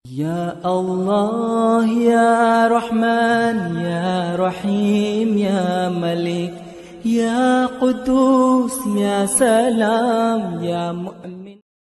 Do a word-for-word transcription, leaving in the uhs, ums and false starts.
يا الله يا رحمن يا رحيم يا ملك يا قدوس يا سلام يا مؤمن